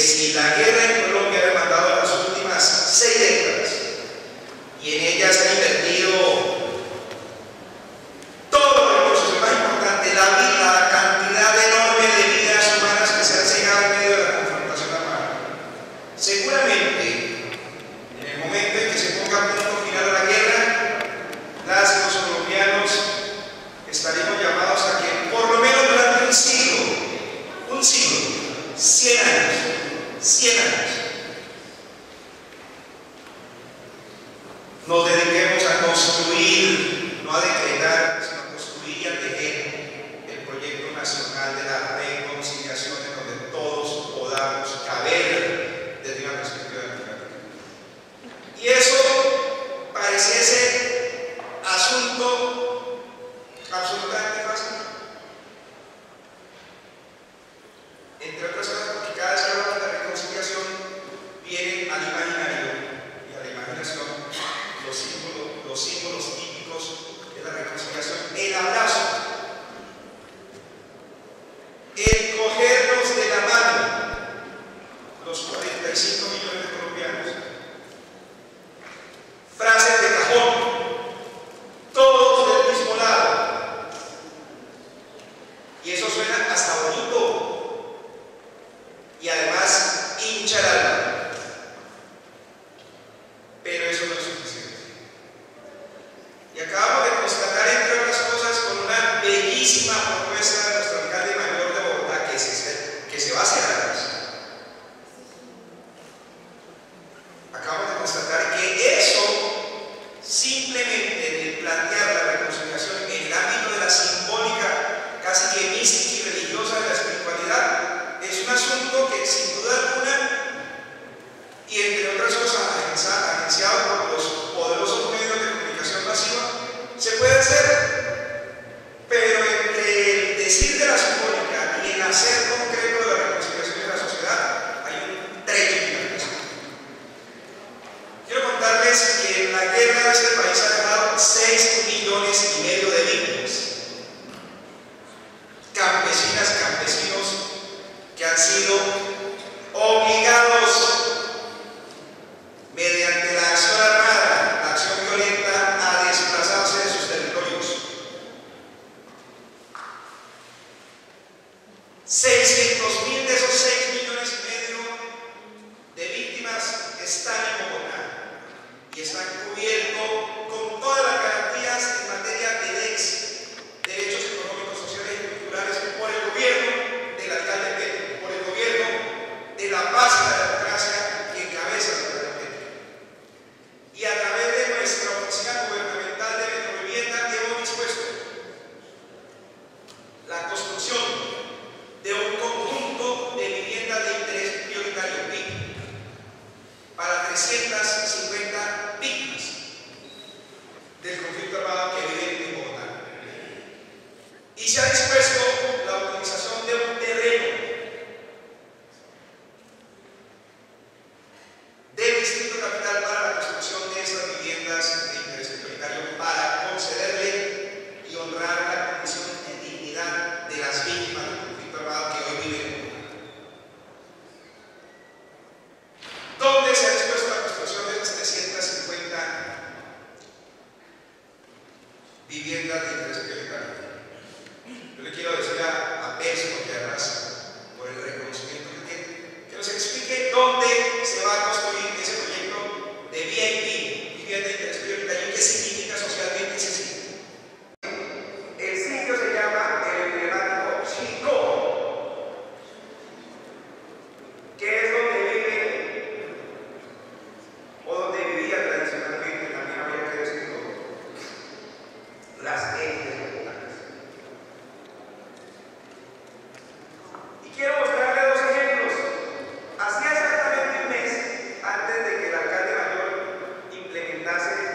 si la guerra en Colombia ha demandado las últimas 6 décadas y en ellas ha invertido todos los recursos, lo más importante, la cantidad enorme de vidas humanas que se han cegado en medio de la confrontación armada, seguramente en el momento en que se ponga punto final a la guerra, los colombianos estaremos llamados a que por lo menos durante un siglo, 100 años, nos dediquemos a construir, no a decretar, sino a construir y a tejer el proyecto nacional de la reconciliación en donde todos podamos caber desde una perspectiva democrática. Y eso pareciese asunto absolutamente fácil. Entre otras cosas, porque cada vez que hablamos de reconciliación vienen al imaginario y a la imaginación los símbolos típicos de la reconciliación: el abrazo, el cogernos de la mano, los 45 millones de colombianos, frases de cajón, todos del mismo lado, y eso suena hasta bonito y además hincha el alma, pero eso no es suficiente. Y acabamos de constatar, entre otras cosas, con una bellísima propuesta de nuestro alcalde mayor de Bogotá, que se va a cerrar. Acabamos de constatar que eso, simplemente de plantear la reconciliación en el ámbito de la simbólica, casi que mística y religiosa de la espiritualidad, es un asunto que sin duda alguna, y entre otras cosas agenciado por los poderosos medios de comunicación masiva, se puede hacer, pero entre el decir de la simbólica y el hacer concreto de la reconciliación de la sociedad hay un trecho gigantesco. Quiero contarles que en la guerra de este país ha dejado 6,5 millones de víctimas, campesinas, campesinos que han sido obligados mediante la acción armada, la acción violenta, a desplazarse de sus territorios. 600.000 de esos 6,5 millones de víctimas están en Bogotá y están cubiertos con todas las garantías en materia de derechos económicos, sociales y culturales por el gobierno del alcalde Petro, por el gobierno de la paz y la democracia que encabeza el alcalde Petro. Y a través de nuestra oficina gubernamental de Metrovivienda hemos dispuesto la construcción de un conjunto de viviendas de interés prioritario PIB para 350 víctimas del conflicto armado que viven en Bogotá. Y se ha dispuesto la utilización de un terreno del Distrito Capital para la construcción de estas viviendas de interés prioritario, para concederle y honrar la condición de dignidad de las víctimas del conflicto armado que hoy viven. ¿Dónde se ha dispuesto la construcción de esas 350 viviendas de interés prioritario? Yo le quiero decir a Pérez, porque además, por el reconocimiento que tiene, que nos explique dónde se va a construir ese proyecto de VIP, vivienda de interés prioritario, qué significa socialmente ese sitio. El sitio se llama el emblemático Chicó, que es donde vive, o donde vivía tradicionalmente, también habría que decirlo, las élites bogotanas. Y quiero mostrarle 2 ejemplos. Hacía exactamente un mes, antes de que el alcalde mayor implementase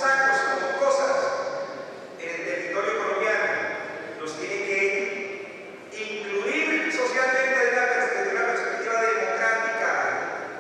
sacos como cosas en el territorio colombiano, los tiene que incluir socialmente desde una perspectiva democrática,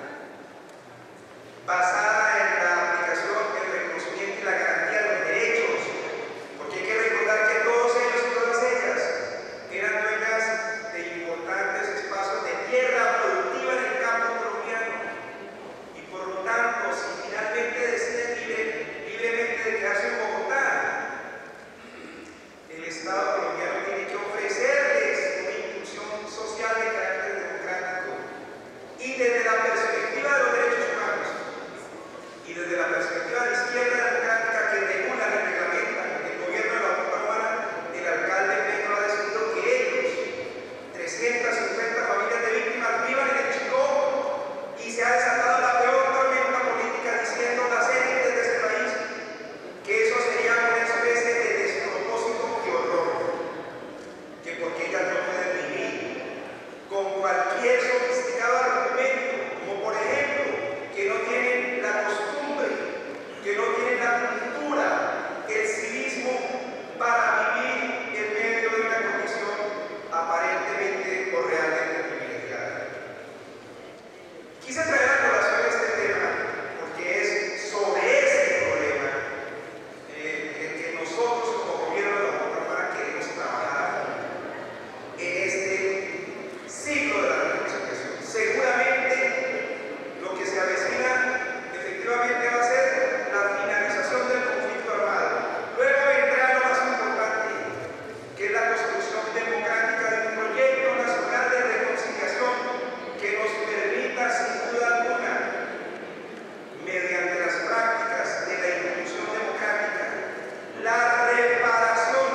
basada en la aplicación, el reconocimiento y la garantía de los derechos, porque hay que recordar que todos ellos y todas ellas eran dueñas de importantes espacios de tierra productiva en el campo colombiano, y por lo tanto, si finalmente deciden libremente de quedarse en Bogotá, el Estado colombiano tiene que ofrecerles una inclusión social de carácter democrático, y desde la perspectiva de los derechos humanos, y desde la perspectiva de la izquierda democrática que regulan y reglamentan el gobierno de la Bogotá Humana, el alcalde Petro ha decidido que ellos, 350 familias de víctimas, vivan en el Chocó, y se ha desatado la peor tormenta política diciendo las élites de este país que eso sería una especie de despropósito y horror, que porque ellas no pueden vivir con cualquier sofisticado argumento, como por ejemplo que no tienen la costumbre, que no tienen la cultura, el civismo para vivir en medio de una condición aparentemente o realmente privilegiada. Quise traer a colación este tema porque es sobre este problema el que nosotros como gobierno de la Bogotá Humana queremos trabajar en este ciclo de la reconciliación. Seguramente lo que se avecina efectivamente va a ser la finalización del conflicto armado. Luego vendrá lo más importante, que es la construcción democrática de un proyecto nacional de reconciliación que nos permita, sin duda alguna, mediante las prácticas de la inclusión democrática, la reparación,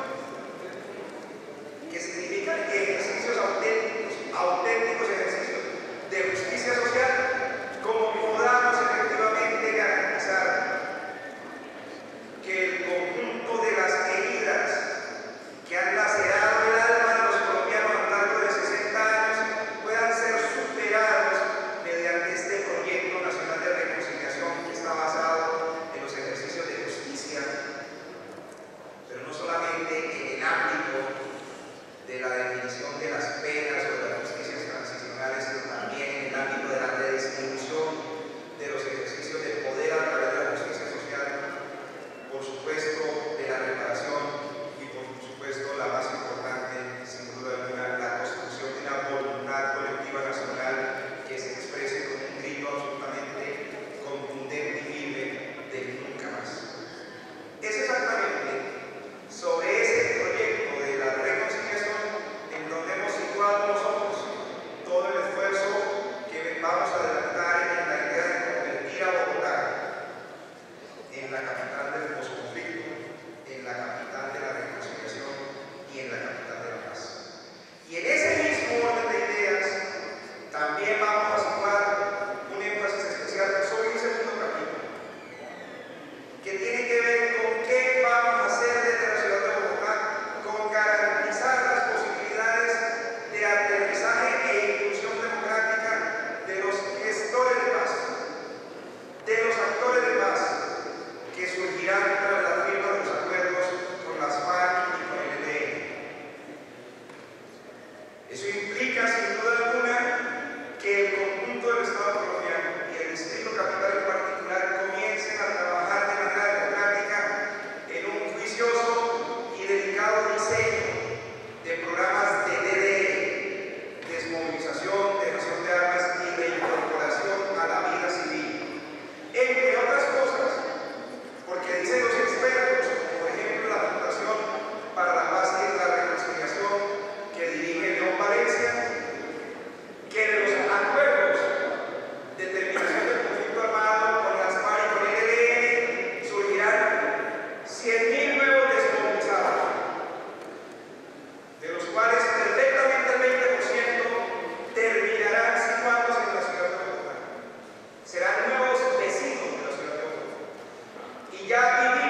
que significa ejercicios auténticos ejercicios de justicia social, como podamos efectivamente garantizar que el conjunto de las heridas que han lacerado el alma de los colombianos a lo largo de 60 años puedan ser superados mediante este proyecto nacional de reconciliación que está basado en los ejercicios de justicia, pero no solamente en el ámbito de la definición de las penas o de las justicias transicionales, sino también en el ámbito de la redistribución de los ejercicios de poder a través de la justicia social, por supuesto de la reparación y por supuesto la más importante, sin duda alguna, la construcción de una voluntad colectiva nacional que se exprese con un grito absolutamente contundente y firme de nunca más. Es exactamente sobre ese proyecto de la reconciliación en donde hemos situado nosotros todo el esfuerzo que vamos a adelantar en la idea de convertir a Bogotá en la capital del posconflicto, en la capital de la reconciliación y en la capital de la paz. Y en ese mismo orden de ideas también vamos a situar un énfasis especial sobre el segundo capítulo, que tiene que ver con qué vamos a hacer desde la ciudad de Bogotá con garantizar las posibilidades de aterrizaje e inclusión democrática de los gestores de paz, de los actores de paz que surgirán tras la firma de los acuerdos con las FARC y con el ELN. Eso implica, sin duda alguna, que el conjunto del Estado colombiano y el Distrito Capital en particular comiencen a trabajar de manera democrática en un juicioso y dedicado diseño de programas de DDR, desmovilización, dejación de armas y reincorporación a la vida civil. Entre otras cosas, porque dicen los expertos, como por ejemplo la Fundación para la Paz y la Reconciliación que dirige León Valencia, que de los acuerdos de terminación del conflicto armado con las FARC y con el ELN surgirán 100.000 nuevos desmovilizados, de los cuales perfectamente el 20% terminarán situándose en la ciudad de Bogotá. Serán nuevos vecinos de la ciudad de Bogotá. Y ya